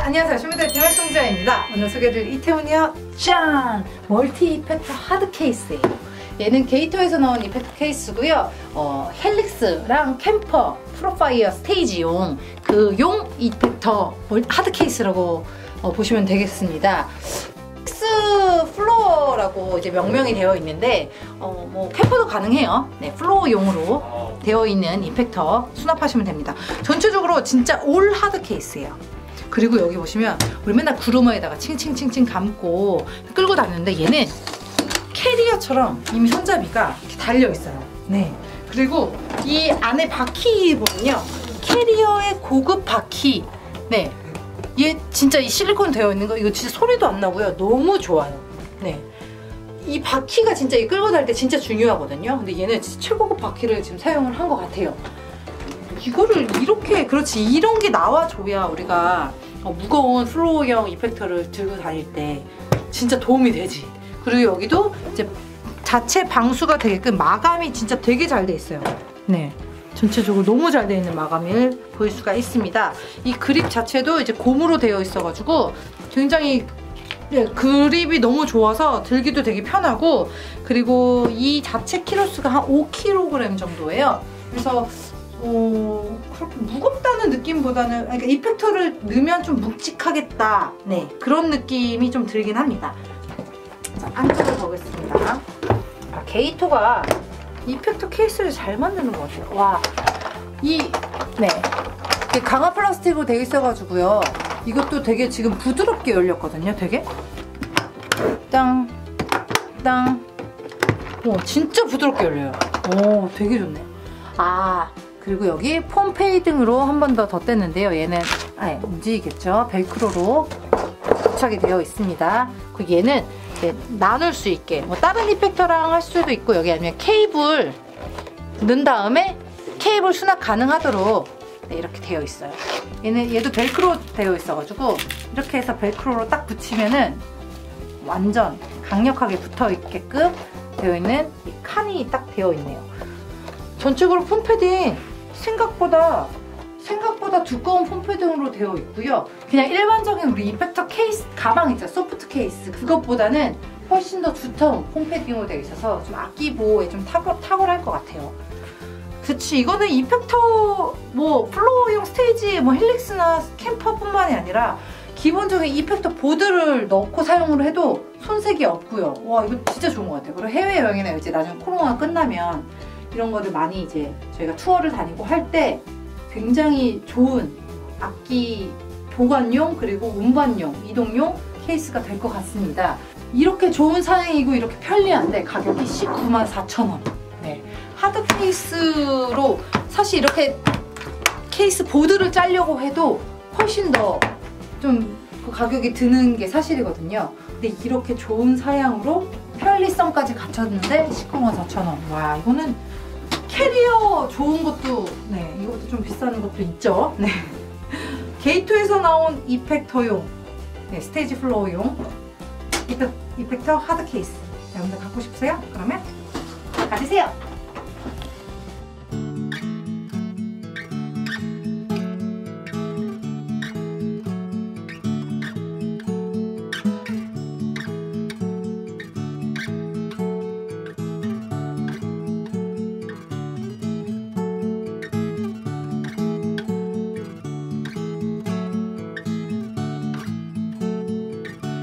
안녕하세요. 쇼미더의 대활성자입니다. 오늘 소개해드릴 이태원이요. 짠! 멀티 이펙터 하드 케이스예요. 얘는 게이터에서 나온 이펙터 케이스고요. 헬릭스랑 캠퍼, 프로파이어 스테이지용 용 이펙터 하드 케이스라고 보시면 되겠습니다. 플로어라고 이제 명명이 되어 있는데 뭐 캠퍼도 가능해요. 네, 플로어용으로 되어 있는 이펙터 수납하시면 됩니다. 전체적으로 진짜 올 하드 케이스예요. 그리고 여기 보시면 우리 맨날 구루마에다가 칭칭칭칭 감고 끌고 다니는데 얘는 캐리어처럼 이미 손잡이가 이렇게 달려 있어요. 네. 그리고 이 안에 바퀴 보면요, 캐리어의 고급 바퀴. 네. 얘 진짜 이 실리콘 되어 있는 거 이거 진짜 소리도 안 나고요. 너무 좋아요. 네. 이 바퀴가 진짜 이 끌고 다닐 때 진짜 중요하거든요. 근데 얘는 진짜 최고급 바퀴를 지금 사용을 한 것 같아요. 이거를 이렇게, 그렇지, 이런 게 나와줘야 우리가 무거운 플로어형 이펙터를 들고 다닐 때 진짜 도움이 되지. 그리고 여기도 이제 자체 방수가 되게끔 마감이 진짜 되게 잘 돼 있어요. 네. 전체적으로 너무 잘 되어 있는 마감을 볼 수가 있습니다. 이 그립 자체도 이제 고무로 되어 있어가지고 굉장히 그립이 너무 좋아서 들기도 되게 편하고, 그리고 이 자체 키로수가 한 5kg 정도예요. 그래서 그렇게 무겁다는 느낌보다는, 그러니까 이펙터를 넣으면 좀 묵직하겠다, 네, 그런 느낌이 좀 들긴 합니다. 자, 안쪽으로 보겠습니다. 게이터가 이펙터 케이스를 잘 만드는 것 같아요. 와, 네, 강화 플라스틱으로 되어 있어가지고요. 이것도 되게 지금 부드럽게 열렸거든요. 되게 땅, 땅. 진짜 부드럽게 열려요. 오, 되게 좋네. 그리고 여기 폼 페이딩으로 한 번 더 덧댔는데요. 얘는 움직이겠죠. 벨크로로 부착이 되어 있습니다. 그리고 얘는 이제 나눌 수 있게, 뭐 다른 이펙터랑 할 수도 있고, 여기 아니면 케이블 넣은 다음에 케이블 수납 가능하도록, 네, 이렇게 되어 있어요. 얘도 벨크로 되어 있어가지고 이렇게 해서 벨크로로 딱 붙이면은 완전 강력하게 붙어 있게끔 되어 있는 이 칸이 딱 되어 있네요. 전체적으로 폼 패딩 생각보다 두꺼운 폼 패딩으로 되어 있고요. 그냥 일반적인 우리 이펙터 케이스 가방 있죠, 소프트 케이스, 그것보다는 훨씬 더 두터운 폼 패딩으로 되어 있어서 좀 악기 보호에 좀 탁월할 것 같아요. 그치, 이거는 이펙터 뭐 플로어용 스테이지, 뭐 헬릭스나 캠퍼뿐만이 아니라 기본적인 이펙터 보드를 넣고 사용을 해도 손색이 없고요. 와, 이거 진짜 좋은 것 같아요. 그리고 해외여행이나 이제 나중에 코로나가 끝나면 이런 거를 많이 이제 저희가 투어를 다니고 할 때 굉장히 좋은 악기 보관용, 그리고 운반용, 이동용 케이스가 될 것 같습니다. 이렇게 좋은 사양이고 이렇게 편리한데 가격이 194,000원. 네. 하드 케이스로 사실 이렇게 케이스 보드를 짜려고 해도 훨씬 더 좀 그 가격이 드는 게 사실이거든요. 근데 이렇게 좋은 사양으로 편리성까지 갖췄는데 194,000원. 와, 이거는 캐리어 좋은 것도, 네, 이것도 좀 비싼 것도 있죠. 네. 게이터에서 나온 이펙터용, 네, 스테이지 플로어용 이펙터 하드 케이스. 여러분들 갖고 싶으세요? 그러면 가지세요.